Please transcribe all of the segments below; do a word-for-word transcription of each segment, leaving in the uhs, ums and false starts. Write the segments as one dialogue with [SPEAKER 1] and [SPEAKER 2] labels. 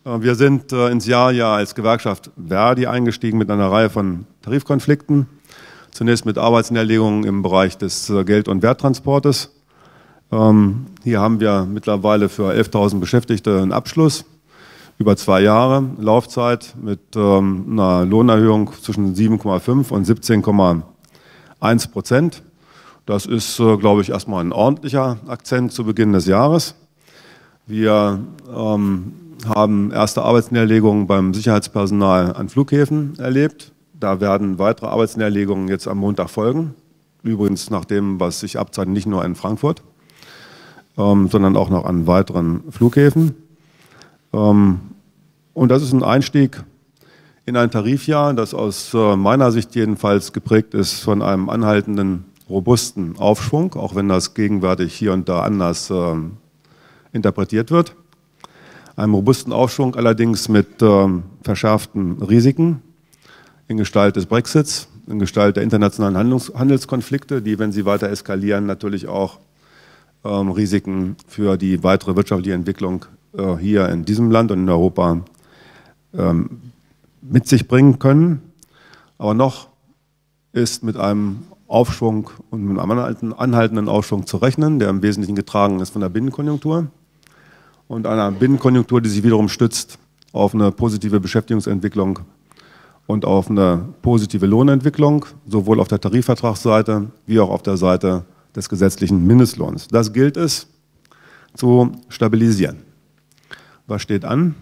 [SPEAKER 1] Wir sind ins Jahr ja als Gewerkschaft Verdi eingestiegen mit einer Reihe von Tarifkonflikten. Zunächst mit Arbeitsniederlegungen im Bereich des Geld- und Werttransportes. Hier haben wir mittlerweile für elftausend Beschäftigte einen Abschluss über zwei Jahre Laufzeit mit einer Lohnerhöhung zwischen sieben Komma fünf und siebzehn Komma eins Prozent. Das ist, glaube ich, erstmal ein ordentlicher Akzent zu Beginn des Jahres. Wir ähm, haben erste Arbeitsniederlegungen beim Sicherheitspersonal an Flughäfen erlebt. Da werden weitere Arbeitsniederlegungen jetzt am Montag folgen. Übrigens nach dem, was sich abzeichnet, nicht nur in Frankfurt, ähm, sondern auch noch an weiteren Flughäfen. Ähm, und das ist ein Einstieg in ein Tarifjahr, das aus äh, meiner Sicht jedenfalls geprägt ist von einem anhaltenden, robusten Aufschwung, auch wenn das gegenwärtig hier und da anders äh, interpretiert wird. Einem robusten Aufschwung allerdings mit äh, verschärften Risiken in Gestalt des Brexits, in Gestalt der internationalen Handlungs Handelskonflikte, die, wenn sie weiter eskalieren, natürlich auch ähm, Risiken für die weitere wirtschaftliche Entwicklung äh, hier in diesem Land und in Europa ähm, mit sich bringen können. Aber noch ist mit einem Aufschwung und mit einem anhaltenden Aufschwung zu rechnen, der im Wesentlichen getragen ist von der Binnenkonjunktur und einer Binnenkonjunktur, die sich wiederum stützt auf eine positive Beschäftigungsentwicklung und auf eine positive Lohnentwicklung, sowohl auf der Tarifvertragsseite wie auch auf der Seite des gesetzlichen Mindestlohns. Das gilt es zu stabilisieren. Was steht an?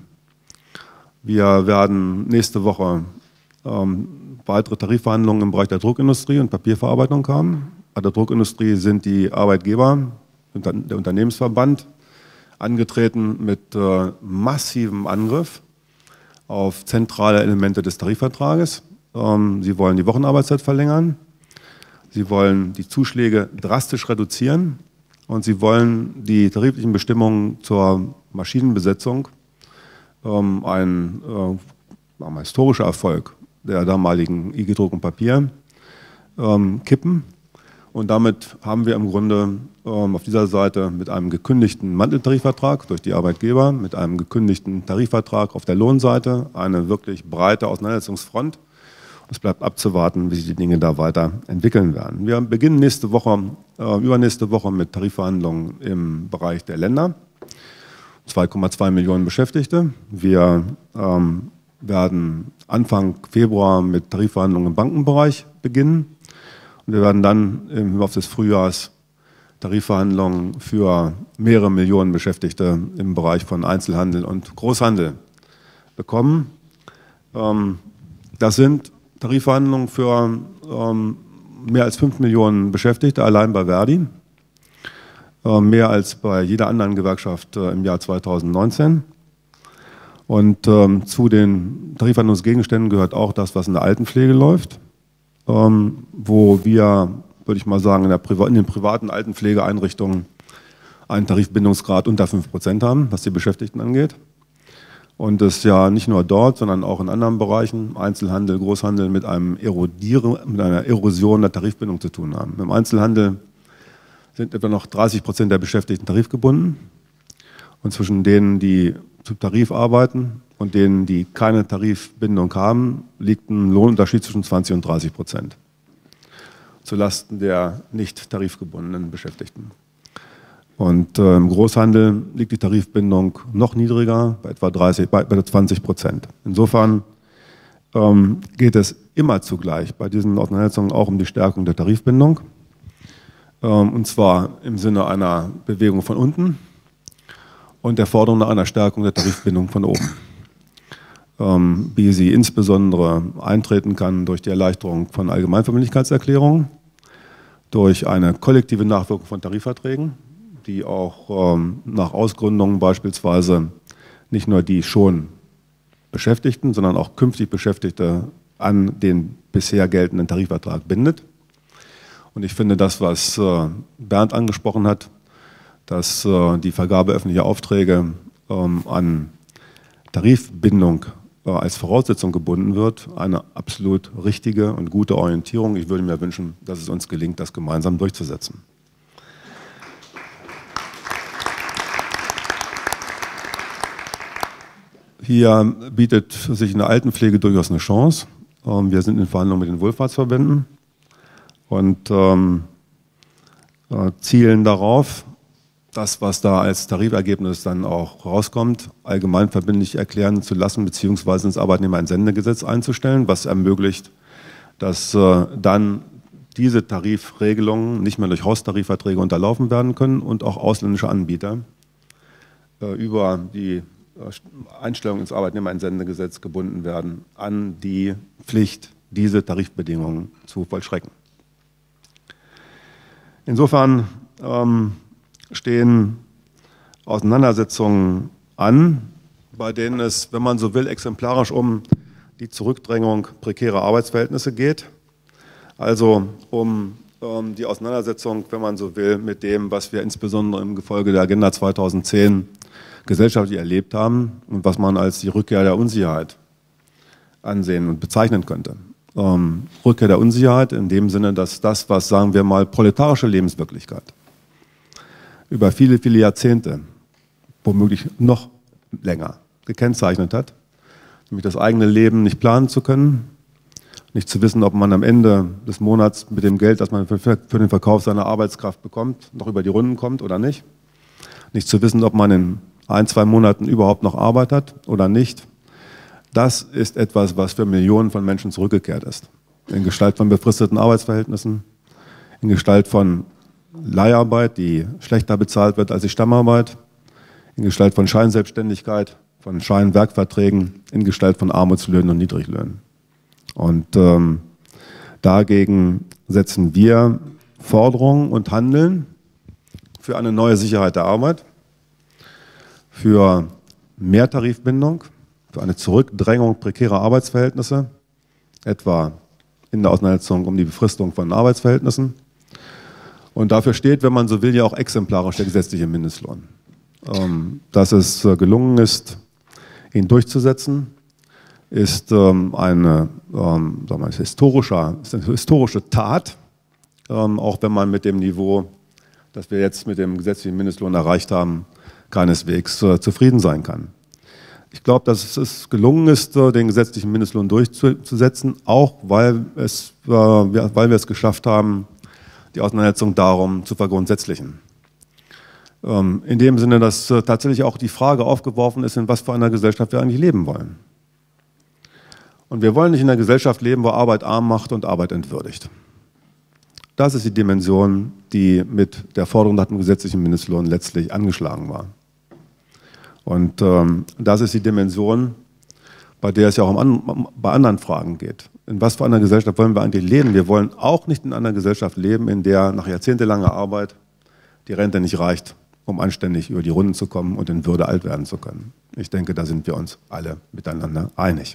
[SPEAKER 1] Wir werden nächste Woche ähm, weitere Tarifverhandlungen im Bereich der Druckindustrie und Papierverarbeitung haben. Bei der Druckindustrie sind die Arbeitgeber, der Unternehmensverband, angetreten mit äh, massivem Angriff auf zentrale Elemente des Tarifvertrages. Ähm, sie wollen die Wochenarbeitszeit verlängern, sie wollen die Zuschläge drastisch reduzieren und sie wollen die tariflichen Bestimmungen zur Maschinenbesetzung, ähm, ein, äh, ein historischer Erfolg der damaligen I G Druck und Papier, ähm, kippen. Und damit haben wir im Grunde ähm, auf dieser Seite mit einem gekündigten Manteltarifvertrag durch die Arbeitgeber, mit einem gekündigten Tarifvertrag auf der Lohnseite eine wirklich breite Auseinandersetzungsfront. Es bleibt abzuwarten, wie sich die Dinge da weiter entwickeln werden. Wir beginnen nächste Woche, äh, übernächste Woche mit Tarifverhandlungen im Bereich der Länder. zwei Komma zwei Millionen Beschäftigte. Wir ähm, werden Anfang Februar mit Tarifverhandlungen im Bankenbereich beginnen. Und wir werden dann im Laufe des Frühjahrs Tarifverhandlungen für mehrere Millionen Beschäftigte im Bereich von Einzelhandel und Großhandel bekommen. Das sind Tarifverhandlungen für mehr als fünf Millionen Beschäftigte allein bei Verdi. Mehr als bei jeder anderen Gewerkschaft im Jahr zweitausendneunzehn. Und ähm, zu den Tarifverhandlungsgegenständen gehört auch das, was in der Altenpflege läuft, ähm, wo wir, würde ich mal sagen, in, der Priva in den privaten Altenpflegeeinrichtungen einen Tarifbindungsgrad unter fünf Prozent haben, was die Beschäftigten angeht. Und es ja nicht nur dort, sondern auch in anderen Bereichen, Einzelhandel, Großhandel, mit, einem Erodieren, mit einer Erosion der Tarifbindung zu tun haben. Im Einzelhandel sind etwa noch dreißig Prozent der Beschäftigten tarifgebunden. Und zwischen denen, die zu Tarif arbeiten und denen, die keine Tarifbindung haben, liegt ein Lohnunterschied zwischen zwanzig und dreißig Prozent zulasten der nicht tarifgebundenen Beschäftigten. Und äh, im Großhandel liegt die Tarifbindung noch niedriger, bei etwa dreißig, bei, bei zwanzig Prozent. Insofern ähm, geht es immer zugleich bei diesen Auseinandersetzungen auch um die Stärkung der Tarifbindung, ähm, und zwar im Sinne einer Bewegung von unten und der Forderung nach einer Stärkung der Tarifbindung von oben, ähm, wie sie insbesondere eintreten kann durch die Erleichterung von Allgemeinverbindlichkeitserklärungen, durch eine kollektive Nachwirkung von Tarifverträgen, die auch ähm, nach Ausgründungen beispielsweise nicht nur die schon Beschäftigten, sondern auch künftig Beschäftigte an den bisher geltenden Tarifvertrag bindet. Und ich finde das, was äh, Bernd angesprochen hat, dass äh, die Vergabe öffentlicher Aufträge ähm, an Tarifbindung äh, als Voraussetzung gebunden wird, eine absolut richtige und gute Orientierung. Ich würde mir wünschen, dass es uns gelingt, das gemeinsam durchzusetzen. Hier bietet sich in der Altenpflege durchaus eine Chance. Ähm, wir sind in Verhandlungen mit den Wohlfahrtsverbänden und ähm, äh, zielen darauf, das, was da als Tarifergebnis dann auch rauskommt, allgemeinverbindlich erklären zu lassen, beziehungsweise ins Arbeitnehmerentsendegesetz einzustellen, was ermöglicht, dass äh, dann diese Tarifregelungen nicht mehr durch Haustarifverträge unterlaufen werden können und auch ausländische Anbieter äh, über die äh, Einstellung ins Arbeitnehmerentsendegesetz gebunden werden an die Pflicht, diese Tarifbedingungen zu vollstrecken. Insofern ähm, stehen Auseinandersetzungen an, bei denen es, wenn man so will, exemplarisch um die Zurückdrängung prekärer Arbeitsverhältnisse geht. Also um ähm, die Auseinandersetzung, wenn man so will, mit dem, was wir insbesondere im Gefolge der Agenda zweitausendzehn gesellschaftlich erlebt haben und was man als die Rückkehr der Unsicherheit ansehen und bezeichnen könnte. Ähm, Rückkehr der Unsicherheit in dem Sinne, dass das, was, sagen wir mal, proletarische Lebenswirklichkeit über viele, viele Jahrzehnte, womöglich noch länger, gekennzeichnet hat, nämlich das eigene Leben nicht planen zu können, nicht zu wissen, ob man am Ende des Monats mit dem Geld, das man für, für den Verkauf seiner Arbeitskraft bekommt, noch über die Runden kommt oder nicht, nicht zu wissen, ob man in ein, zwei Monaten überhaupt noch Arbeit hat oder nicht. Das ist etwas, was für Millionen von Menschen zurückgekehrt ist. In Gestalt von befristeten Arbeitsverhältnissen, in Gestalt von Leiharbeit, die schlechter bezahlt wird als die Stammarbeit, in Gestalt von Scheinselbstständigkeit, von Scheinwerkverträgen, in Gestalt von Armutslöhnen und Niedriglöhnen. Und ähm, dagegen setzen wir Forderungen und Handeln für eine neue Sicherheit der Arbeit, für mehr Tarifbindung, für eine Zurückdrängung prekärer Arbeitsverhältnisse, etwa in der Auseinandersetzung um die Befristung von Arbeitsverhältnissen. Und dafür steht, wenn man so will, ja auch exemplarisch der gesetzliche Mindestlohn. Ähm, dass es äh, gelungen ist, ihn durchzusetzen, ist ähm, eine, ähm, sagen wir mal, historische, ist eine historische Tat, ähm, auch wenn man mit dem Niveau, das wir jetzt mit dem gesetzlichen Mindestlohn erreicht haben, keineswegs äh, zufrieden sein kann. Ich glaube, dass es gelungen ist, äh, den gesetzlichen Mindestlohn durchzusetzen, auch weil, es, äh, wir, weil wir es geschafft haben, die Auseinandersetzung darum zu vergrundsätzlichen. Ähm, in dem Sinne, dass äh, tatsächlich auch die Frage aufgeworfen ist, in was für einer Gesellschaft wir eigentlich leben wollen. Und wir wollen nicht in einer Gesellschaft leben, wo Arbeit arm macht und Arbeit entwürdigt. Das ist die Dimension, die mit der Forderung nach dem gesetzlichen Mindestlohn letztlich angeschlagen war. Und ähm, das ist die Dimension, bei der es ja auch um an, bei anderen Fragen geht. In was für einer Gesellschaft wollen wir eigentlich leben? Wir wollen auch nicht in einer Gesellschaft leben, in der nach jahrzehntelanger Arbeit die Rente nicht reicht, um anständig über die Runden zu kommen und in Würde alt werden zu können. Ich denke, da sind wir uns alle miteinander einig.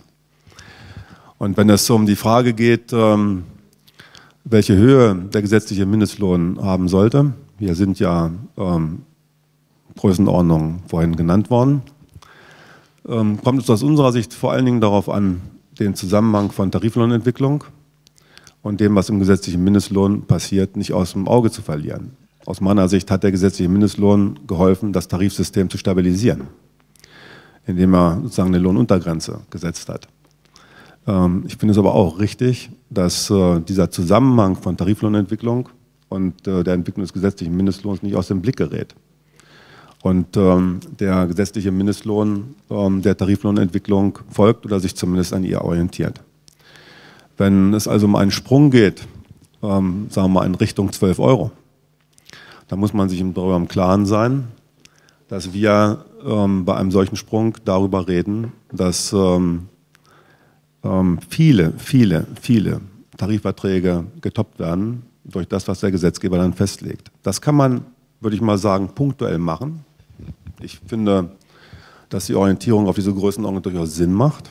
[SPEAKER 1] Und wenn es um die Frage geht, ähm, welche Höhe der gesetzliche Mindestlohn haben sollte, hier sind ja ähm, Größenordnungen vorhin genannt worden, ähm, kommt es aus unserer Sicht vor allen Dingen darauf an, den Zusammenhang von Tariflohnentwicklung und dem, was im gesetzlichen Mindestlohn passiert, nicht aus dem Auge zu verlieren. Aus meiner Sicht hat der gesetzliche Mindestlohn geholfen, das Tarifsystem zu stabilisieren, indem er sozusagen eine Lohnuntergrenze gesetzt hat. Ähm, ich finde es aber auch richtig, dass äh, dieser Zusammenhang von Tariflohnentwicklung und äh, der Entwicklung des gesetzlichen Mindestlohns nicht aus dem Blick gerät. Und ähm, der gesetzliche Mindestlohn ähm, der Tariflohnentwicklung folgt oder sich zumindest an ihr orientiert. Wenn es also um einen Sprung geht, ähm, sagen wir mal in Richtung zwölf Euro, dann muss man sich darüber im Klaren sein, dass wir ähm, bei einem solchen Sprung darüber reden, dass ähm, ähm, viele, viele, viele Tarifverträge getoppt werden durch das, was der Gesetzgeber dann festlegt. Das kann man, würde ich mal sagen, punktuell machen. Ich finde, dass die Orientierung auf diese Größenordnung durchaus Sinn macht.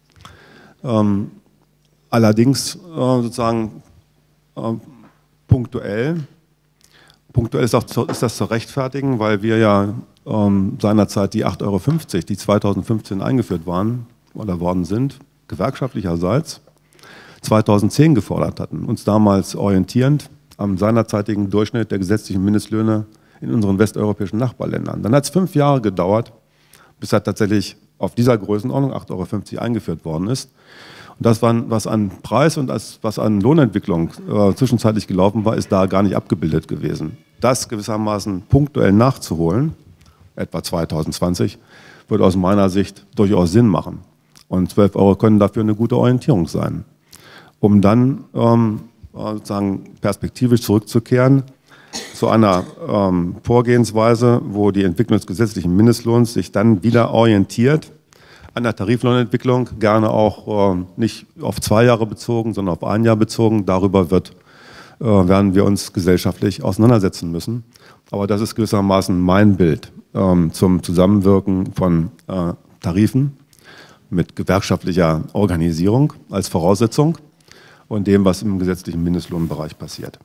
[SPEAKER 1] Ähm, allerdings äh, sozusagen äh, punktuell, punktuell ist, auch zu, ist das zu rechtfertigen, weil wir ja ähm, seinerzeit die acht Euro fünfzig, die zweitausendfünfzehn eingeführt waren oder worden sind, gewerkschaftlicherseits zweitausendzehn gefordert hatten, uns damals orientierend am seinerzeitigen Durchschnitt der gesetzlichen Mindestlöhne in unseren westeuropäischen Nachbarländern. Dann hat es fünf Jahre gedauert, bis er tatsächlich auf dieser Größenordnung, acht Euro fünfzig, eingeführt worden ist. Und das, was an Preis und was an Lohnentwicklung äh, zwischenzeitlich gelaufen war, ist da gar nicht abgebildet gewesen. Das gewissermaßen punktuell nachzuholen, etwa zweitausendzwanzig, würde aus meiner Sicht durchaus Sinn machen. Und zwölf Euro können dafür eine gute Orientierung sein, um dann ähm, sozusagen perspektivisch zurückzukehren zu einer ähm, Vorgehensweise, wo die Entwicklung des gesetzlichen Mindestlohns sich dann wieder orientiert an der Tariflohnentwicklung, gerne auch äh, nicht auf zwei Jahre bezogen, sondern auf ein Jahr bezogen. Darüber wird, äh, werden wir uns gesellschaftlich auseinandersetzen müssen. Aber das ist gewissermaßen mein Bild ähm, zum Zusammenwirken von äh, Tarifen mit gewerkschaftlicher Organisierung als Voraussetzung und dem, was im gesetzlichen Mindestlohnbereich passiert.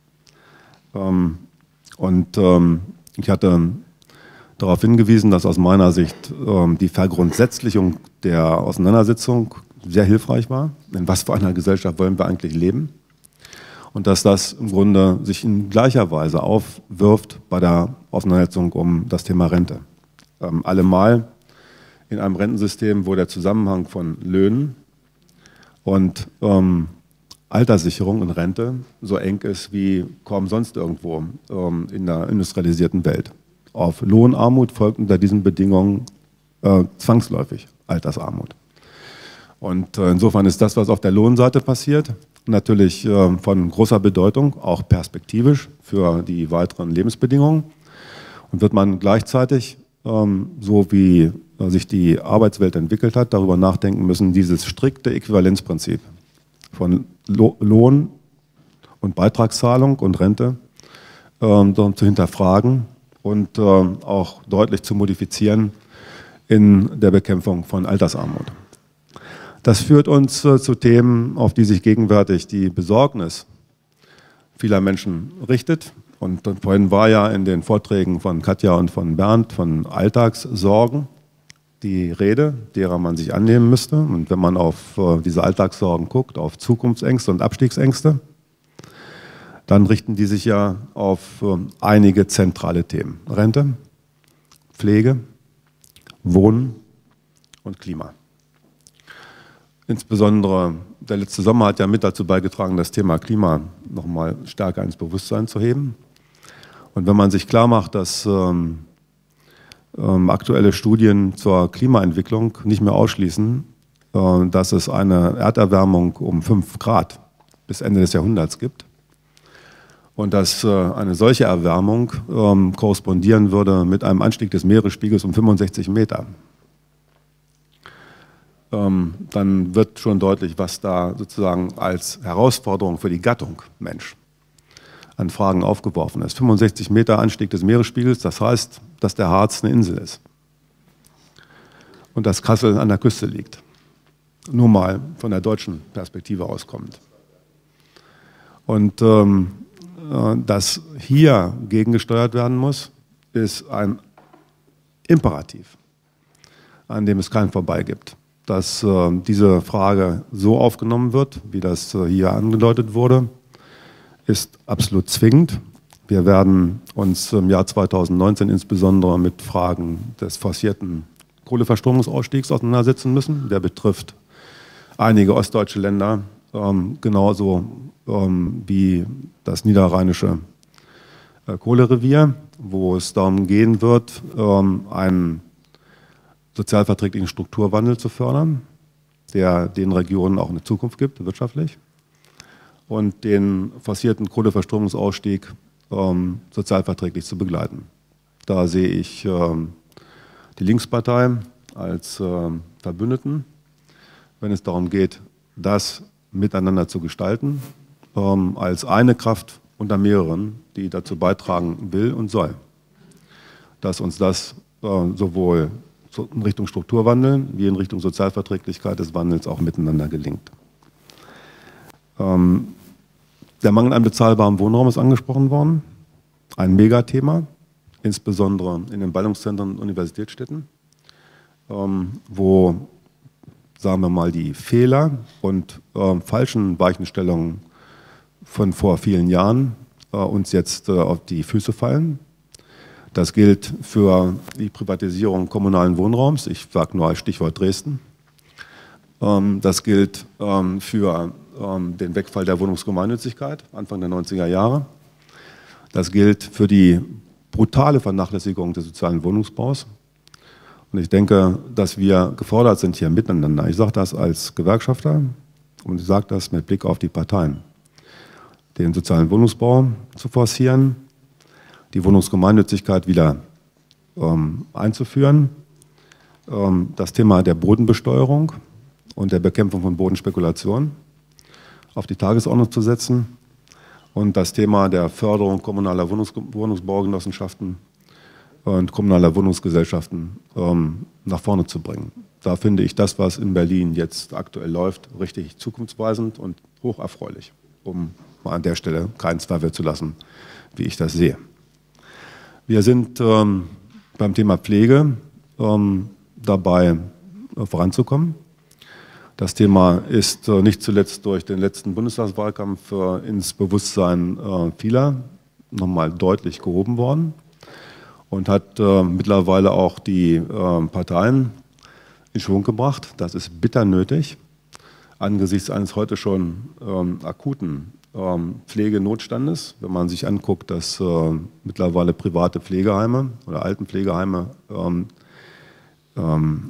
[SPEAKER 1] Ähm, und ähm, ich hatte darauf hingewiesen, dass aus meiner Sicht ähm, die Vergrundsätzlichung der Auseinandersetzung sehr hilfreich war. In was für einer Gesellschaft wollen wir eigentlich leben? Und dass das im Grunde sich in gleicher Weise aufwirft bei der Auseinandersetzung um das Thema Rente. Ähm, allemal in einem Rentensystem, wo der Zusammenhang von Löhnen und ähm, Alterssicherung und Rente so eng ist wie kaum sonst irgendwo ähm, in der industrialisierten Welt. Auf Lohnarmut folgt unter diesen Bedingungen äh, zwangsläufig Altersarmut. Und äh, insofern ist das, was auf der Lohnseite passiert, natürlich äh, von großer Bedeutung, auch perspektivisch für die weiteren Lebensbedingungen. Und wird man gleichzeitig, ähm, so wie äh, sich die Arbeitswelt entwickelt hat, darüber nachdenken müssen, dieses strikte Äquivalenzprinzip von Lo- Lohn und Beitragszahlung und Rente äh, zu hinterfragen und äh, auch deutlich zu modifizieren in der Bekämpfung von Altersarmut. Das führt uns äh, zu Themen, auf die sich gegenwärtig die Besorgnis vieler Menschen richtet. Und vorhin war ja in den Vorträgen von Katja und von Bernd von Alltagssorgen die Rede, derer man sich annehmen müsste. Und wenn man auf äh, diese Alltagssorgen guckt, auf Zukunftsängste und Abstiegsängste, dann richten die sich ja auf äh, einige zentrale Themen. Rente, Pflege, Wohnen und Klima. Insbesondere der letzte Sommer hat ja mit dazu beigetragen, das Thema Klima noch mal stärker ins Bewusstsein zu heben. Und wenn man sich klar macht, dass ähm, ähm, aktuelle Studien zur Klimaentwicklung nicht mehr ausschließen, äh, dass es eine Erderwärmung um fünf Grad bis Ende des Jahrhunderts gibt und dass äh, eine solche Erwärmung ähm, korrespondieren würde mit einem Anstieg des Meeresspiegels um fünfundsechzig Meter. Ähm, dann wird schon deutlich, was da sozusagen als Herausforderung für die Gattung Mensch an Fragen aufgeworfen ist. fünfundsechzig Meter Anstieg des Meeresspiegels, das heißt, dass der Harz eine Insel ist und dass Kassel an der Küste liegt. Nur mal von der deutschen Perspektive auskommend. Und ähm, dass hier gegengesteuert werden muss, ist ein Imperativ, an dem es kein Vorbei gibt. Dass äh, diese Frage so aufgenommen wird, wie das äh, hier angedeutet wurde, ist absolut zwingend. Wir werden uns im Jahr zweitausendneunzehn insbesondere mit Fragen des forcierten Kohleverstromungsausstiegs auseinandersetzen müssen. Der betrifft einige ostdeutsche Länder, ähm, genauso ähm, wie das niederrheinische äh, Kohlerevier, wo es darum gehen wird, ähm, einen sozialverträglichen Strukturwandel zu fördern, der den Regionen auch eine Zukunft gibt, wirtschaftlich, und den forcierten Kohleverstromungsausstieg ähm, sozialverträglich zu begleiten. Da sehe ich ähm, die Linkspartei als äh, Verbündeten, wenn es darum geht, das miteinander zu gestalten, ähm, als eine Kraft unter mehreren, die dazu beitragen will und soll, dass uns das äh, sowohl in Richtung Strukturwandel wie in Richtung Sozialverträglichkeit des Wandels auch miteinander gelingt. Ähm, der Mangel an bezahlbarem Wohnraum ist angesprochen worden. Ein Megathema, insbesondere in den Ballungszentren und Universitätsstädten, ähm, wo, sagen wir mal, die Fehler und äh, falschen Weichenstellungen von vor vielen Jahren äh, uns jetzt äh, auf die Füße fallen. Das gilt für die Privatisierung kommunalen Wohnraums. Ich sage nur als Stichwort Dresden. Das gilt für den Wegfall der Wohnungsgemeinnützigkeit Anfang der neunziger Jahre. Das gilt für die brutale Vernachlässigung des sozialen Wohnungsbaus. Und ich denke, dass wir gefordert sind hier miteinander. Ich sage das als Gewerkschafter und ich sage das mit Blick auf die Parteien. Den sozialen Wohnungsbau zu forcieren, die Wohnungsgemeinnützigkeit wieder ähm, einzuführen, ähm, das Thema der Bodenbesteuerung und der Bekämpfung von Bodenspekulation auf die Tagesordnung zu setzen und das Thema der Förderung kommunaler Wohnungs Wohnungsbaugenossenschaften und kommunaler Wohnungsgesellschaften ähm, nach vorne zu bringen. Da finde ich das, was in Berlin jetzt aktuell läuft, richtig zukunftsweisend und hocherfreulich, um mal an der Stelle keinen Zweifel zu lassen, wie ich das sehe. Wir sind ähm, beim Thema Pflege ähm, dabei äh, voranzukommen. Das Thema ist äh, nicht zuletzt durch den letzten Bundestagswahlkampf äh, ins Bewusstsein äh, vieler nochmal deutlich gehoben worden und hat äh, mittlerweile auch die äh, Parteien in Schwung gebracht. Das ist bitter nötig angesichts eines heute schon ähm, akuten Pflegenotstandes, wenn man sich anguckt, dass äh, mittlerweile private Pflegeheime oder Altenpflegeheime ähm, ähm,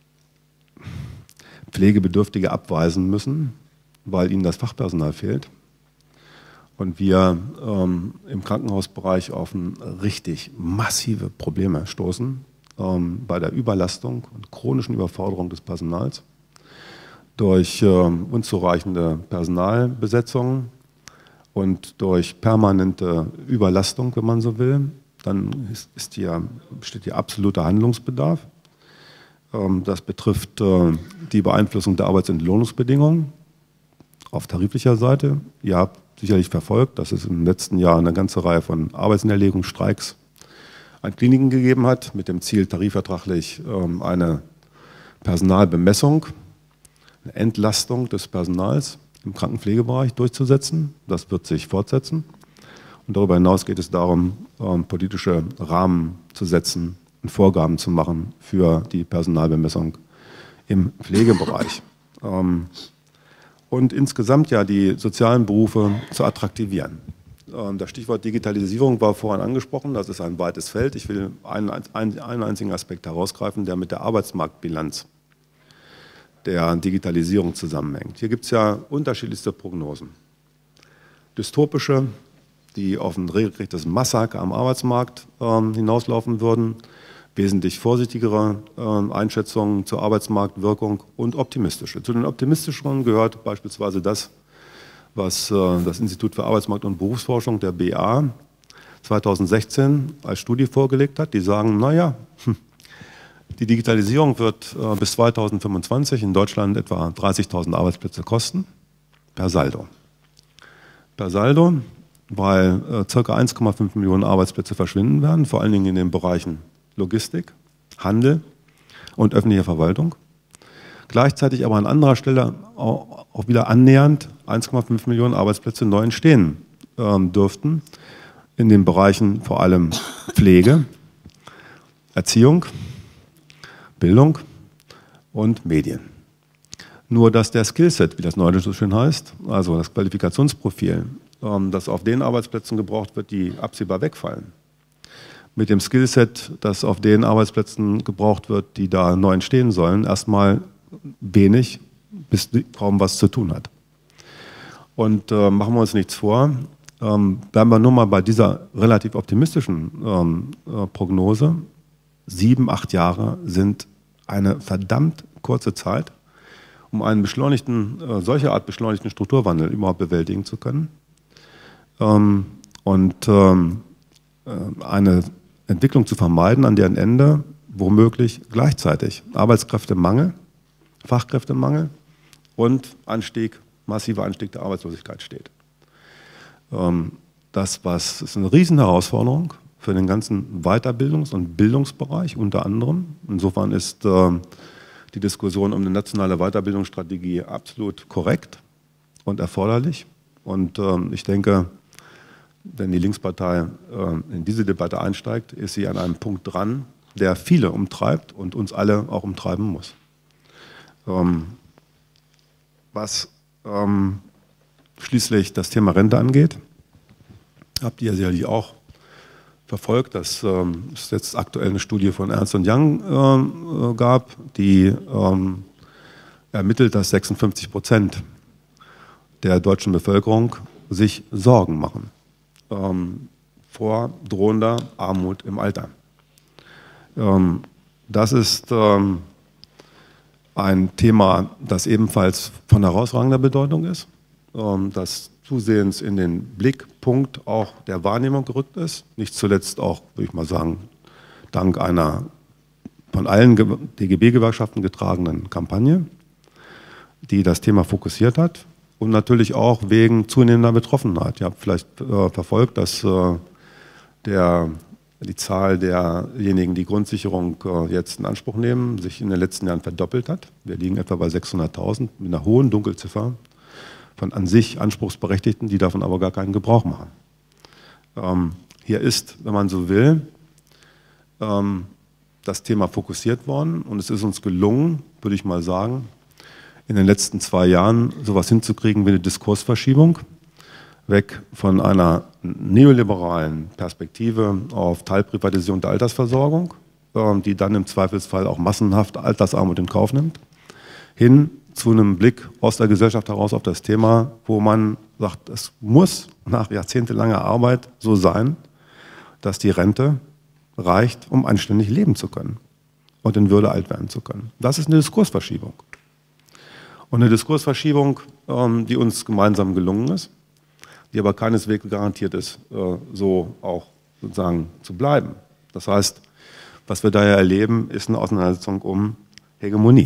[SPEAKER 1] Pflegebedürftige abweisen müssen, weil ihnen das Fachpersonal fehlt. Und wir ähm, im Krankenhausbereich auf ein richtig massive Probleme stoßen ähm, bei der Überlastung und chronischen Überforderung des Personals durch äh, unzureichende Personalbesetzung und durch permanente Überlastung, wenn man so will. Dann ist, ist hier, besteht hier absoluter Handlungsbedarf. Ähm, das betrifft äh, die Beeinflussung der Arbeits- und Entlohnungsbedingungen auf tariflicher Seite. Ihr habt sicherlich verfolgt, dass es im letzten Jahr eine ganze Reihe von Arbeitsniederlegungen, Streiks an Kliniken gegeben hat, mit dem Ziel, tarifvertraglich ähm, eine Personalbemessung, eine Entlastung des Personals im Krankenpflegebereich durchzusetzen. Das wird sich fortsetzen. Und darüber hinaus geht es darum, ähm, politische Rahmen zu setzen und Vorgaben zu machen für die Personalbemessung im Pflegebereich. Ähm, und insgesamt ja die sozialen Berufe zu attraktivieren. Ähm, das Stichwort Digitalisierung war vorhin angesprochen. Das ist ein weites Feld. Ich will einen, einen, einen einzigen Aspekt herausgreifen, der mit der Arbeitsmarktbilanz der Digitalisierung zusammenhängt. Hier gibt es ja unterschiedlichste Prognosen. Dystopische, die auf ein regelrechtes Massaker am Arbeitsmarkt äh, hinauslaufen würden, wesentlich vorsichtigere äh, Einschätzungen zur Arbeitsmarktwirkung und optimistische. Zu den optimistischeren gehört beispielsweise das, was äh, das Institut für Arbeitsmarkt- und Berufsforschung, der B A, zweitausendsechzehn als Studie vorgelegt hat. Die sagen, naja, hm, die Digitalisierung wird äh, bis zweitausendfünfundzwanzig in Deutschland etwa dreißigtausend Arbeitsplätze kosten, per Saldo. Per Saldo, weil äh, ca. eins Komma fünf Millionen Arbeitsplätze verschwinden werden, vor allen Dingen in den Bereichen Logistik, Handel und öffentliche Verwaltung. Gleichzeitig aber an anderer Stelle auch, auch wieder annähernd eins Komma fünf Millionen Arbeitsplätze neu entstehen äh, dürften, in den Bereichen vor allem Pflege, Erziehung, Bildung und Medien. Nur dass der Skillset, wie das neulich so schön heißt, also das Qualifikationsprofil, das auf den Arbeitsplätzen gebraucht wird, die absehbar wegfallen, mit dem Skillset, das auf den Arbeitsplätzen gebraucht wird, die da neu entstehen sollen, erstmal wenig bis kaum was zu tun hat. Und äh, machen wir uns nichts vor, ähm, bleiben wir nur mal bei dieser relativ optimistischen ähm, äh, Prognose. Sieben, acht Jahre sind eine verdammt kurze Zeit, um einen beschleunigten, äh, solche Art beschleunigten Strukturwandel überhaupt bewältigen zu können. Ähm, und ähm, äh, eine Entwicklung zu vermeiden, an deren Ende womöglich gleichzeitig Arbeitskräftemangel, Fachkräftemangel und Anstieg, massiver Anstieg der Arbeitslosigkeit steht. Ähm, das, was, ist eine Riesenherausforderung für den ganzen Weiterbildungs- und Bildungsbereich unter anderem. Insofern ist äh, die Diskussion um eine nationale Weiterbildungsstrategie absolut korrekt und erforderlich. Und äh, ich denke, wenn die Linkspartei in diese Debatte einsteigt, ist sie an einem Punkt dran, der viele umtreibt und uns alle auch umtreiben muss. Was schließlich das Thema Rente angeht, habt ihr sicherlich auch verfolgt, dass es jetzt aktuell eine Studie von Ernst und Young gab, die ermittelt, dass sechsundfünfzig Prozent der deutschen Bevölkerung sich Sorgen machen ähm, vor drohender Armut im Alter. Ähm, das ist ähm, ein Thema, das ebenfalls von herausragender Bedeutung ist, ähm, das zusehends in den Blickpunkt auch der Wahrnehmung gerückt ist, nicht zuletzt auch, würde ich mal sagen, dank einer von allen D G B-Gewerkschaften getragenen Kampagne, die das Thema fokussiert hat. Und natürlich auch wegen zunehmender Betroffenheit. Ihr habt vielleicht äh, verfolgt, dass äh, der, die Zahl derjenigen, die Grundsicherung äh, jetzt in Anspruch nehmen, sich in den letzten Jahren verdoppelt hat. Wir liegen etwa bei sechshunderttausend mit einer hohen Dunkelziffer von an sich Anspruchsberechtigten, die davon aber gar keinen Gebrauch machen. Ähm, hier ist, wenn man so will, ähm, das Thema fokussiert worden und es ist uns gelungen, würde ich mal sagen, in den letzten zwei Jahren sowas hinzukriegen wie eine Diskursverschiebung, weg von einer neoliberalen Perspektive auf Teilprivatisierung der Altersversorgung, die dann im Zweifelsfall auch massenhaft Altersarmut in Kauf nimmt, hin zu einem Blick aus der Gesellschaft heraus auf das Thema, wo man sagt, es muss nach jahrzehntelanger Arbeit so sein, dass die Rente reicht, um anständig leben zu können und in Würde alt werden zu können. Das ist eine Diskursverschiebung. Und eine Diskursverschiebung, ähm, die uns gemeinsam gelungen ist, die aber keineswegs garantiert ist, äh, so auch sozusagen zu bleiben. Das heißt, was wir daher erleben, ist eine Auseinandersetzung um Hegemonie.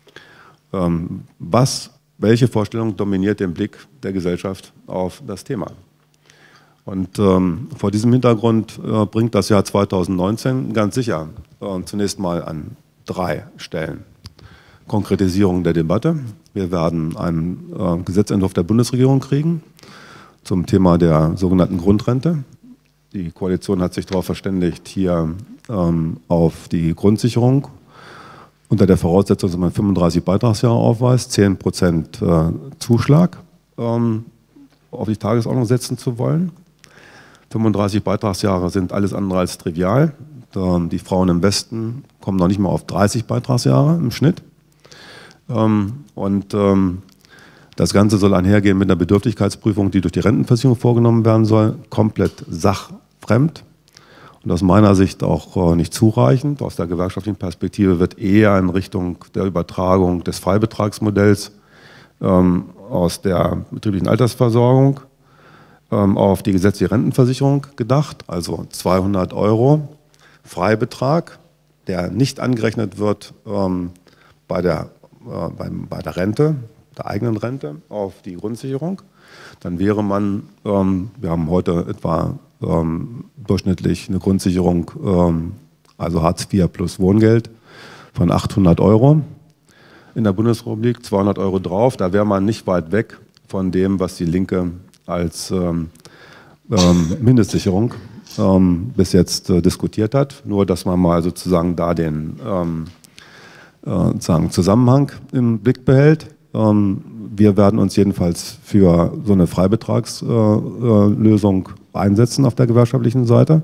[SPEAKER 1] Ähm, was, welche Vorstellung dominiert den Blick der Gesellschaft auf das Thema? Und ähm, vor diesem Hintergrund äh, bringt das Jahr zweitausendneunzehn ganz sicher äh, zunächst mal an drei Stellen Konkretisierung der Debatte. Wir werden einen äh, Gesetzentwurf der Bundesregierung kriegen zum Thema der sogenannten Grundrente. Die Koalition hat sich darauf verständigt, hier ähm, auf die Grundsicherung unter der Voraussetzung, dass man fünfunddreißig Beitragsjahre aufweist, zehn Prozent äh, Zuschlag ähm, auf die Tagesordnung setzen zu wollen. fünfunddreißig Beitragsjahre sind alles andere als trivial. Ähm, die Frauen im Westen kommen noch nicht mal auf dreißig Beitragsjahre im Schnitt. Ähm, und ähm, das Ganze soll einhergehen mit einer Bedürftigkeitsprüfung, die durch die Rentenversicherung vorgenommen werden soll, komplett sachfremd und aus meiner Sicht auch äh, nicht zureichend. Aus der gewerkschaftlichen Perspektive wird eher in Richtung der Übertragung des Freibetragsmodells ähm, aus der betrieblichen Altersversorgung ähm, auf die gesetzliche Rentenversicherung gedacht, also zweihundert Euro Freibetrag, der nicht angerechnet wird ähm, bei der Äh, bei, bei der Rente, der eigenen Rente auf die Grundsicherung, dann wäre man, ähm, wir haben heute etwa ähm, durchschnittlich eine Grundsicherung, ähm, also Hartz vier plus Wohngeld von achthundert Euro in der Bundesrepublik, zweihundert Euro drauf, da wäre man nicht weit weg von dem, was die Linke als ähm, ähm, Mindestsicherung ähm, bis jetzt äh, diskutiert hat, nur dass man mal sozusagen da den ähm, sozusagen Zusammenhang im Blick behält. Wir werden uns jedenfalls für so eine Freibetragslösung einsetzen auf der gewerkschaftlichen Seite.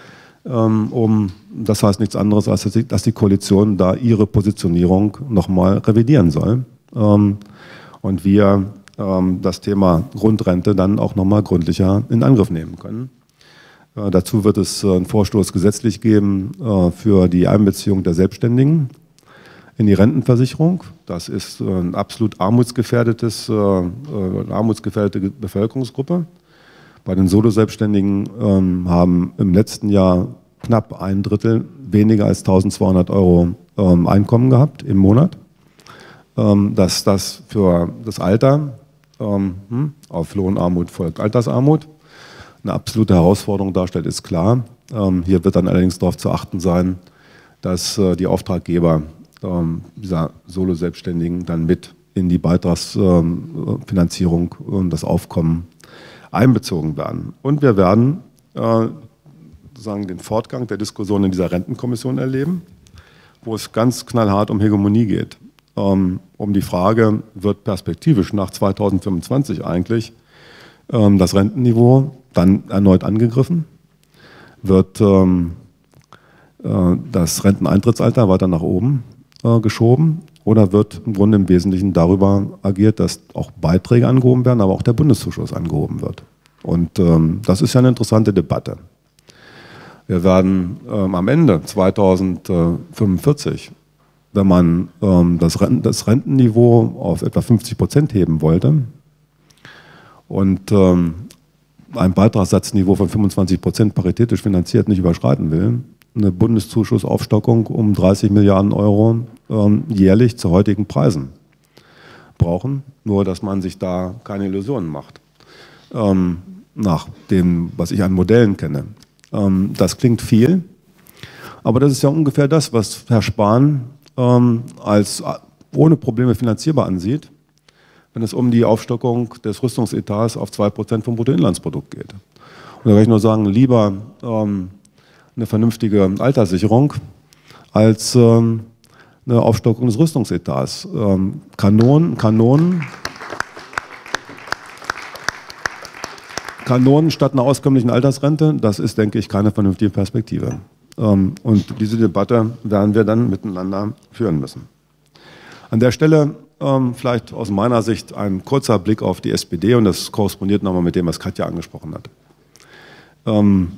[SPEAKER 1] Um, das heißt nichts anderes, als dass die Koalition da ihre Positionierung nochmal revidieren soll. Und wir das Thema Grundrente dann auch nochmal gründlicher in Angriff nehmen können. Dazu wird es einen Vorstoß gesetzlich geben für die Einbeziehung der Selbstständigen in die Rentenversicherung. Das ist eine absolut armutsgefährdetes, eine armutsgefährdete Bevölkerungsgruppe. Bei den Solo-Selbstständigen ähm, haben im letzten Jahr knapp ein Drittel weniger als eintausendzweihundert Euro ähm, Einkommen gehabt im Monat. Ähm, dass das für das Alter, ähm, hm, auf Lohnarmut folgt Altersarmut, eine absolute Herausforderung darstellt, ist klar. Ähm, hier wird dann allerdings darauf zu achten sein, dass äh, die Auftraggeber dieser Solo-Selbstständigen dann mit in die Beitragsfinanzierung und das Aufkommen einbezogen werden. Und wir werden äh, sozusagen den Fortgang der Diskussion in dieser Rentenkommission erleben, wo es ganz knallhart um Hegemonie geht. Ähm, um die Frage, wird perspektivisch nach zweitausendfünfundzwanzig eigentlich ähm, das Rentenniveau dann erneut angegriffen? Wird ähm, äh, das Renteneintrittsalter weiter nach oben äh, geschoben? Oder wird im Grunde im Wesentlichen darüber agiert, dass auch Beiträge angehoben werden, aber auch der Bundeszuschuss angehoben wird? Und ähm, das ist ja eine interessante Debatte. Wir werden ähm, am Ende zweitausendfünfundvierzig, wenn man ähm, das, Renten, das Rentenniveau auf etwa fünfzig Prozent heben wollte und ähm, ein Beitragssatzniveau von fünfundzwanzig Prozent paritätisch finanziert nicht überschreiten will, eine Bundeszuschussaufstockung um dreißig Milliarden Euro ähm, jährlich zu heutigen Preisen brauchen, nur dass man sich da keine Illusionen macht. Ähm, nach dem, was ich an Modellen kenne. Ähm, das klingt viel, aber das ist ja ungefähr das, was Herr Spahn ähm, als ohne Probleme finanzierbar ansieht, wenn es um die Aufstockung des Rüstungsetats auf zwei Prozent vom Bruttoinlandsprodukt geht. Und da kann ich nur sagen, lieber ähm, eine vernünftige Alterssicherung als ähm, eine Aufstockung des Rüstungsetats. Ähm, Kanonen, Kanonen, Kanonen statt einer auskömmlichen Altersrente, das ist, denke ich, keine vernünftige Perspektive. Ähm, und diese Debatte werden wir dann miteinander führen müssen. An der Stelle ähm, vielleicht aus meiner Sicht ein kurzer Blick auf die S P D, und das korrespondiert nochmal mit dem, was Katja angesprochen hat. Ähm,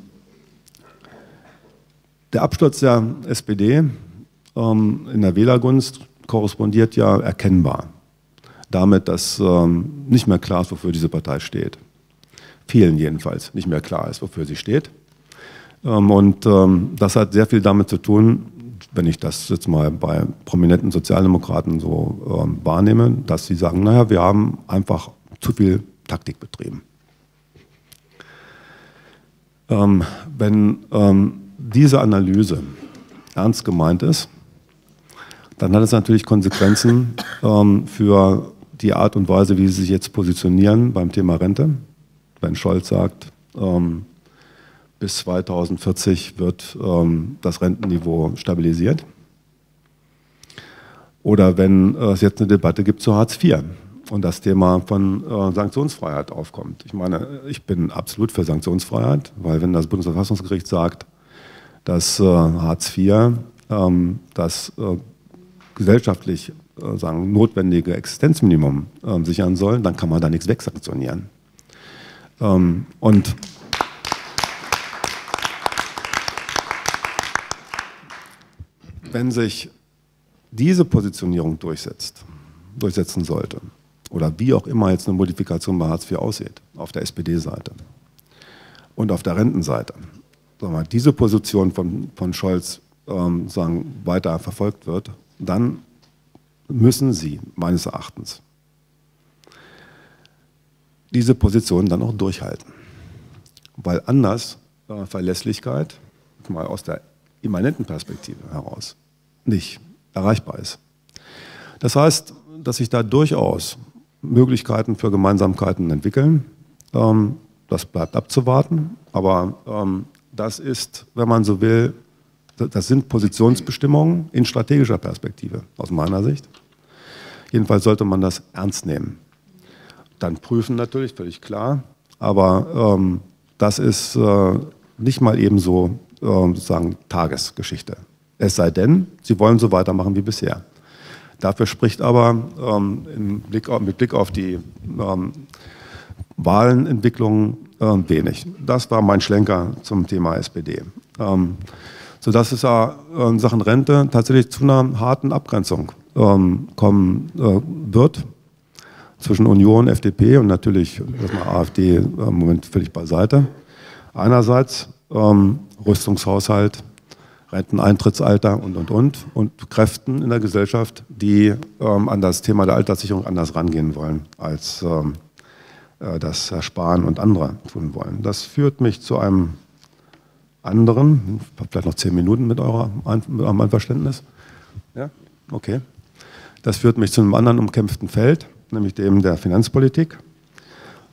[SPEAKER 1] der Absturz der S P D ähm, in der Wählergunst korrespondiert ja erkennbar damit, dass ähm, nicht mehr klar ist, wofür diese Partei steht. Vielen jedenfalls nicht mehr klar ist, wofür sie steht. Ähm, und ähm, das hat sehr viel damit zu tun, wenn ich das jetzt mal bei prominenten Sozialdemokraten so ähm, wahrnehme, dass sie sagen, naja, wir haben einfach zu viel Taktik betrieben. Ähm, wenn ähm, diese Analyse ernst gemeint ist, dann hat es natürlich Konsequenzen ähm, für die Art und Weise, wie sie sich jetzt positionieren beim Thema Rente. Wenn Scholz sagt, ähm, bis zweitausendvierzig wird ähm, das Rentenniveau stabilisiert. Oder wenn äh, es jetzt eine Debatte gibt zu Hartz vier und das Thema von äh, Sanktionsfreiheit aufkommt. Ich meine, ich bin absolut für Sanktionsfreiheit, weil wenn das Bundesverfassungsgericht sagt, dass äh, Hartz vier ähm, das äh, gesellschaftlich äh, sagen, notwendige Existenzminimum äh, sichern soll, dann kann man da nichts wegsanktionieren. Ähm, und wenn sich diese Positionierung durchsetzt, durchsetzen sollte, oder wie auch immer jetzt eine Modifikation bei Hartz vier aussieht, auf der S P D-Seite und auf der Rentenseite, sagen wir, diese Position von, von Scholz ähm, sagen, weiter verfolgt wird, dann müssen Sie meines Erachtens diese Position dann auch durchhalten. Weil anders äh, Verlässlichkeit, mal aus der immanenten Perspektive heraus, nicht erreichbar ist. Das heißt, dass sich da durchaus Möglichkeiten für Gemeinsamkeiten entwickeln. Ähm, das bleibt abzuwarten, aber ähm, das ist, wenn man so will, das sind Positionsbestimmungen in strategischer Perspektive, aus meiner Sicht. Jedenfalls sollte man das ernst nehmen. Dann prüfen natürlich, völlig klar, aber ähm, das ist äh, nicht mal ebenso äh, sozusagen Tagesgeschichte. Es sei denn, Sie wollen so weitermachen wie bisher. Dafür spricht aber ähm, im Blick auf, mit Blick auf die ähm, Wahlenentwicklung äh, wenig. Das war mein Schlenker zum Thema S P D. Ähm, sodass es ja in Sachen Rente tatsächlich zu einer harten Abgrenzung ähm, kommen äh, wird zwischen Union, F D P und natürlich erstmal AfD im Moment völlig beiseite. Einerseits ähm, Rüstungshaushalt, Renteneintrittsalter und, und, und und Kräften in der Gesellschaft, die ähm, an das Thema der Alterssicherung anders rangehen wollen, als ähm, äh, das Herr Spahn und andere tun wollen. Das führt mich zu einem anderen, vielleicht noch zehn Minuten mit eurer Ein mit eurem Einverständnis. Ja, okay. Das führt mich zu einem anderen umkämpften Feld, nämlich dem der Finanzpolitik.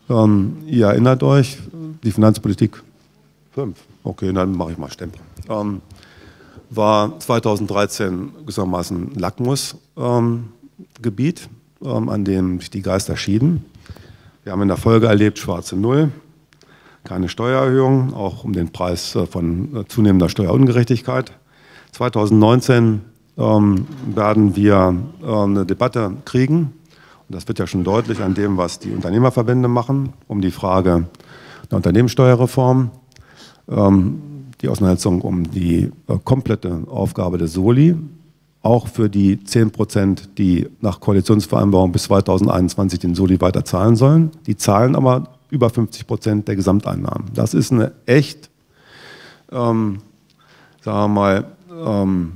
[SPEAKER 1] Ähm, ihr erinnert euch, die Finanzpolitik fünf, okay, dann mache ich mal Stempel, ähm, war zweitausenddreizehn gewissermaßen Lackmusgebiet, ähm, ähm, an dem sich die Geister schieden. Wir haben in der Folge erlebt, schwarze Null, keine Steuererhöhung, auch um den Preis äh, von äh, zunehmender Steuerungerechtigkeit. zweitausendneunzehn ähm, werden wir äh, eine Debatte kriegen, und das wird ja schon deutlich an dem, was die Unternehmerverbände machen, um die Frage der Unternehmenssteuerreform, ähm, die Auseinandersetzung um die äh, komplette Aufgabe des Soli, auch für die zehn Prozent, die nach Koalitionsvereinbarung bis zweitausendeinundzwanzig den Soli weiter zahlen sollen. Die zahlen aber über fünfzig Prozent der Gesamteinnahmen. Das ist eine echt, ähm, sagen wir mal, ähm,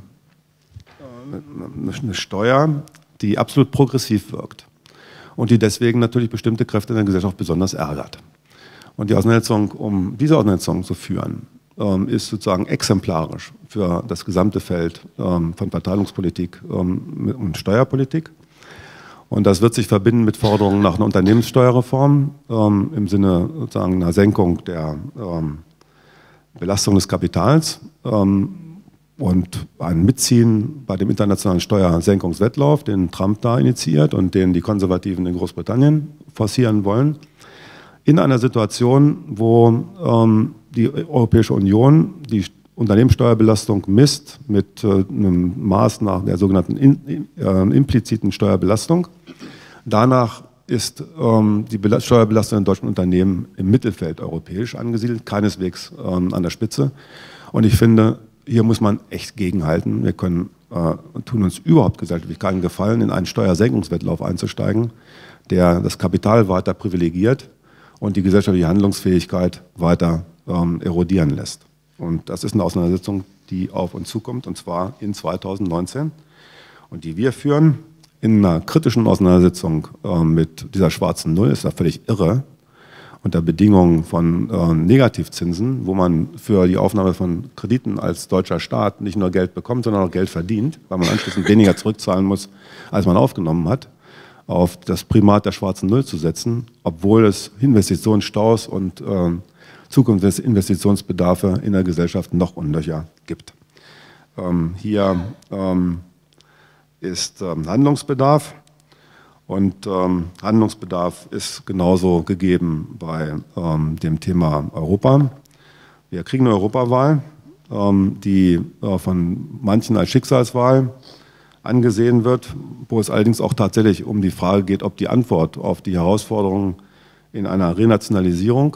[SPEAKER 1] eine Steuer, die absolut progressiv wirkt und die deswegen natürlich bestimmte Kräfte in der Gesellschaft besonders ärgert. Und die Auseinandersetzung, um diese Auseinandersetzung zu führen, ähm, ist sozusagen exemplarisch für das gesamte Feld ähm, von Verteilungspolitik ähm, und Steuerpolitik. Und das wird sich verbinden mit Forderungen nach einer Unternehmenssteuerreform ähm, im Sinne sozusagen einer Senkung der ähm, Belastung des Kapitals ähm, und ein Mitziehen bei dem internationalen Steuersenkungswettlauf, den Trump da initiiert und den die Konservativen in Großbritannien forcieren wollen, in einer Situation, wo ähm, die Europäische Union die Unternehmenssteuerbelastung misst mit äh, einem Maß nach der sogenannten in, äh, impliziten Steuerbelastung. Danach ist ähm, die Bel- Steuerbelastung in deutschen Unternehmen im Mittelfeld europäisch angesiedelt, keineswegs ähm, an der Spitze. Und ich finde, hier muss man echt gegenhalten. Wir können, äh, tun uns überhaupt gesellschaftlich keinen Gefallen, in einen Steuersenkungswettlauf einzusteigen, der das Kapital weiter privilegiert und die gesellschaftliche Handlungsfähigkeit weiter ähm, erodieren lässt. Und das ist eine Auseinandersetzung, die auf uns zukommt, und zwar in zweitausendneunzehn. Und die wir führen in einer kritischen Auseinandersetzung äh, mit dieser schwarzen Null, ist ja völlig irre, unter Bedingungen von äh, Negativzinsen, wo man für die Aufnahme von Krediten als deutscher Staat nicht nur Geld bekommt, sondern auch Geld verdient, weil man anschließend weniger zurückzahlen muss, als man aufgenommen hat, auf das Primat der schwarzen Null zu setzen, obwohl es Investitionsstaus und äh, Zukunftsinvestitionsbedarfe in der Gesellschaft noch und nöcher gibt. Ähm, hier ähm, ist ähm, Handlungsbedarf, und ähm, Handlungsbedarf ist genauso gegeben bei ähm, dem Thema Europa. Wir kriegen eine Europawahl, ähm, die äh, von manchen als Schicksalswahl angesehen wird, wo es allerdings auch tatsächlich um die Frage geht, ob die Antwort auf die Herausforderungen in einer Renationalisierung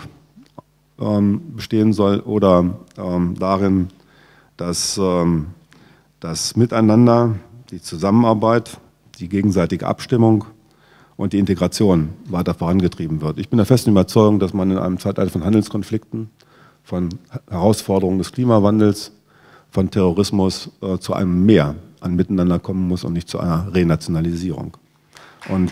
[SPEAKER 1] ähm, bestehen soll oder ähm, darin, dass ähm, das Miteinander, die Zusammenarbeit, die gegenseitige Abstimmung und die Integration weiter vorangetrieben wird. Ich bin der festen Überzeugung, dass man in einem Zeitalter von Handelskonflikten, von Herausforderungen des Klimawandels, von Terrorismus äh, zu einem Mehr an Miteinander kommen muss und nicht zu einer Renationalisierung. Und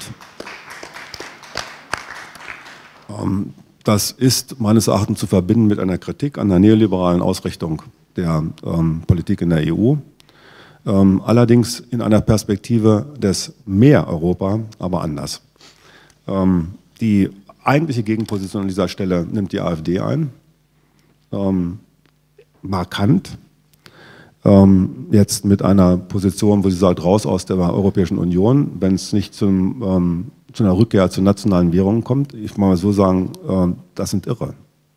[SPEAKER 1] ähm, das ist meines Erachtens zu verbinden mit einer Kritik an der neoliberalen Ausrichtung der ähm, Politik in der E U. Ähm, allerdings in einer Perspektive des Mehr Europa, aber anders. Ähm, die eigentliche Gegenposition an dieser Stelle nimmt die AfD ein, ähm, markant, ähm, jetzt mit einer Position, wo sie sagt, raus aus der Europäischen Union, wenn es nicht zum, ähm, zu einer Rückkehr zu nationalen Währungen kommt. Ich muss mal so sagen, äh, das sind Irre.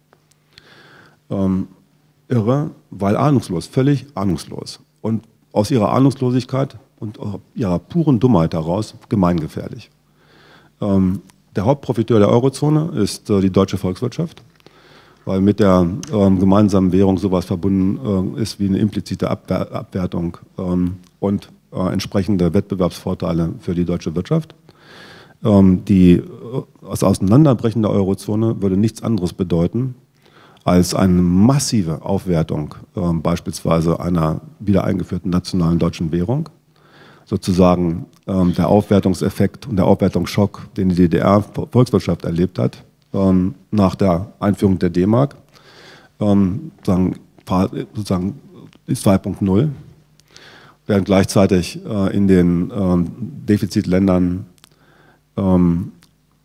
[SPEAKER 1] Ähm, irre, weil ahnungslos, völlig ahnungslos. Und aus ihrer Ahnungslosigkeit und ihrer puren Dummheit heraus gemeingefährlich. Ähm, der Hauptprofiteur der Eurozone ist äh, die deutsche Volkswirtschaft, weil mit der ähm, gemeinsamen Währung sowas verbunden äh, ist wie eine implizite Abwer Abwertung ähm, und äh, entsprechende Wettbewerbsvorteile für die deutsche Wirtschaft. Ähm, die, äh, das Auseinanderbrechen der Eurozone würde nichts anderes bedeuten, als eine massive Aufwertung äh, beispielsweise einer wieder eingeführten nationalen deutschen Währung. Sozusagen ähm, der Aufwertungseffekt und der Aufwertungsschock, den die D D R-Volkswirtschaft erlebt hat, ähm, nach der Einführung der D-Mark, ähm, sozusagen, sozusagen ist zwei Punkt null, während gleichzeitig äh, in den ähm, Defizitländern ähm,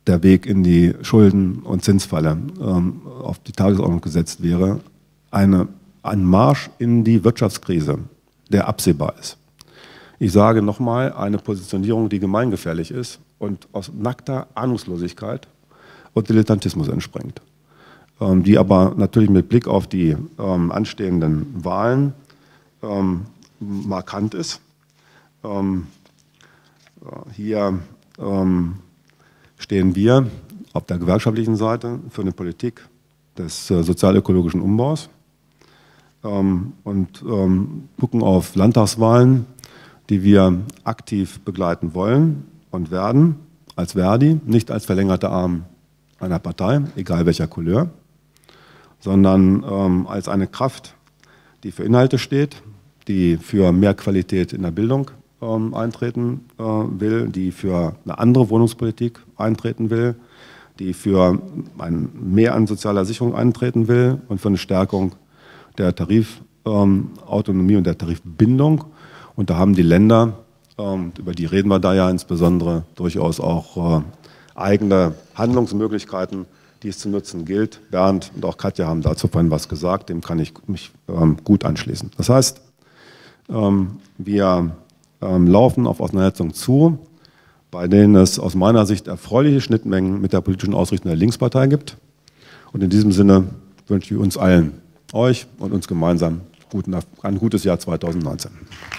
[SPEAKER 1] der Weg in die Schulden- und Zinsfalle ähm, auf die Tagesordnung gesetzt wäre, eine, ein Marsch in die Wirtschaftskrise, der absehbar ist. Ich sage nochmal, eine Positionierung, die gemeingefährlich ist und aus nackter Ahnungslosigkeit und Dilettantismus entspringt, ähm, die aber natürlich mit Blick auf die ähm, anstehenden Wahlen ähm, markant ist. Ähm, hier ähm, stehen wir auf der gewerkschaftlichen Seite für eine Politik des äh, sozialökologischen Umbaus ähm, und ähm, gucken auf Landtagswahlen, die wir aktiv begleiten wollen und werden, als Verdi, nicht als verlängerter Arm einer Partei, egal welcher Couleur, sondern ähm, als eine Kraft, die für Inhalte steht, die für mehr Qualität in der Bildung ähm, eintreten äh, will, die für eine andere Wohnungspolitik eintreten will, die für ein Mehr an sozialer Sicherung eintreten will und für eine Stärkung der Tarifautonomie ähm, und der Tarifbindung. Und da haben die Länder, ähm, über die reden wir da ja insbesondere, durchaus auch äh, eigene Handlungsmöglichkeiten, die es zu nutzen gilt. Bernd und auch Katja haben dazu vorhin was gesagt, dem kann ich mich ähm, gut anschließen. Das heißt, ähm, wir ähm, laufen auf Auseinandersetzungen zu, bei denen es aus meiner Sicht erfreuliche Schnittmengen mit der politischen Ausrichtung der Linkspartei gibt. Und in diesem Sinne wünsche ich uns allen, euch und uns gemeinsam, guten, ein gutes Jahr zweitausendneunzehn.